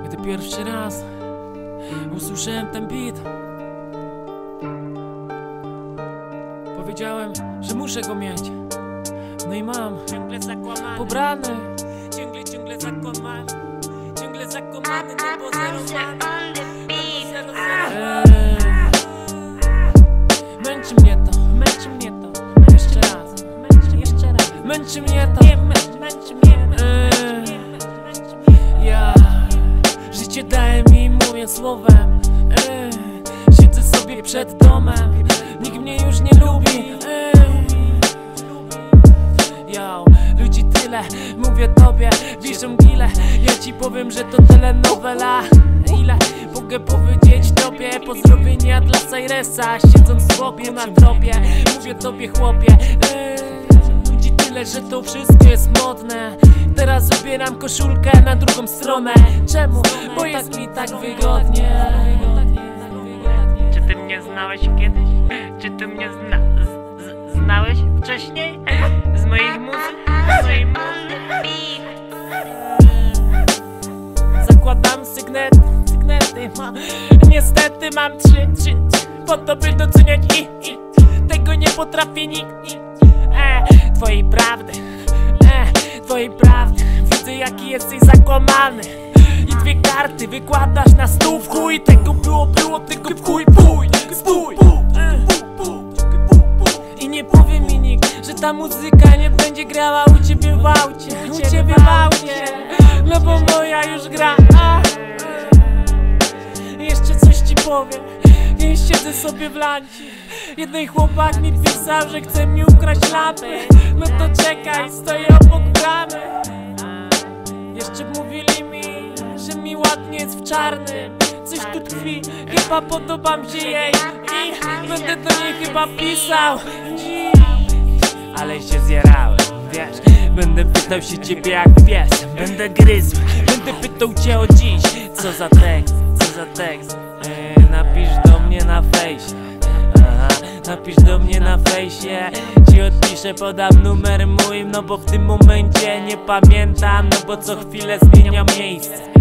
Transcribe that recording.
Gdy pierwszy raz usłyszałem ten beat, powiedziałem, że muszę go mieć. No i mam, ciągle zakłamany, pobrany, ciągle zakłamany, ciągle zakłamany, nebo zerowany. Męczy mnie to, jeszcze raz, męczy mnie to, ja życie daję mi, mówię słowem, siedzę sobie przed domem, nikt mnie już nie lubi, ludzi tyle, mówię tobie, wiszą gile, ja ci powiem, że to telenowela. Ile mogę powiedzieć tobie, pozdrowienia dla Cyresa, siedząc sobie na drobie, mówię tobie chłopie, ludzi tyle, że to wszystko jest modne. Teraz wybieram koszulkę na drugą stronę. Czemu? Bo jest mi tak wygodnie. Czy ty mnie znałeś kiedyś? Czy ty mnie znałeś wcześniej? Z moich muzyk? Zakładam sygnety, niestety mam trzy po to, by doceniać i tego nie potrafi nikt. Twojej prawdy widzę, jaki jesteś zakłamany. I dwie karty wykładasz na stół, w chuj. Tego było, tego w chuj, spój. I nie powie mi nikt, że ta muzyka nie będzie grała u ciebie w aucie, no bo moja już gra. Jeszcze coś ci powiem, ja siedzę sobie w lanci. Jeden chłopak mi pisał, że chce mi ukraść lampy. No to czekaj, stoję obok bramy. Jeszcze mówili mi, że mi ładnie jest w czarnym. Coś tu tkwi, chyba podobam się jej i będę do niej chyba pisał dziś. Ale się zjarałem, wiesz, będę pytał się ciebie jak pies. Będę gryzł, będę pytał cię o dziś. Co za tekst, napisz do mnie na fejsie. Napisz do mnie na fejsie, ci odpiszę, podam numer mój. No bo w tym momencie nie pamiętam, no bo co chwilę zmieniam miejsce.